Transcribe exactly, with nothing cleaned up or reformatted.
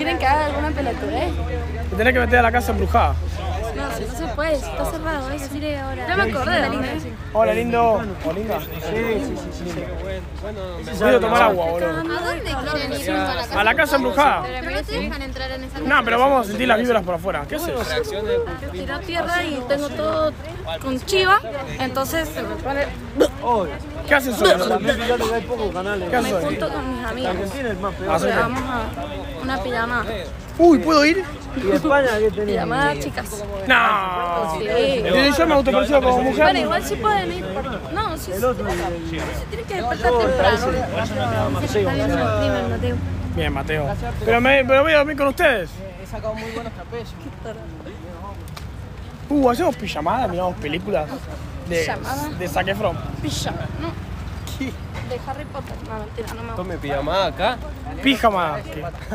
¿Quieren que haga alguna pelotudez? Te tenés que meter a la casa embrujada. No, si no se puede, está cerrado eso. Mire ahora. Ya me acordé de linda. Hola, lindo. ¿O linda? Sí, sí, sí. sí. Quiero tomar agua, boludo. ¿A dónde quieren ir? ¿A la casa? A la casa embrujada. Pero no te dejan entrar en esa casa. No, pero vamos a sentir las vibras por afuera. ¿Qué haces? Tiró tierra y tengo todo con chiva, entonces se me pone... ¿Qué haces hoy? ¿Qué haces Me hoy? junto con mis amigos. Ah, sí. Vamos a una pijamada. Uy, ¿puedo ir? ¿Y de España qué tenés? Pijamada, chicas. No. Sí. Y yo me autopercibo como mujer. Bueno, igual sí pueden ir. por- No, sí, sí. Se tienen que despertar temprano. Está bien, dime, Mateo. Bien, Mateo. Pero, me, pero voy a dormir con ustedes. He sacado muy buenos trapezos. Uh, hacemos pijamadas, miramos películas de, ¿Pijamada? de Zac Efron. Pijama, no. De Harry Potter. No, mentira, no me gusta. Tome pijamada acá. Pijamada.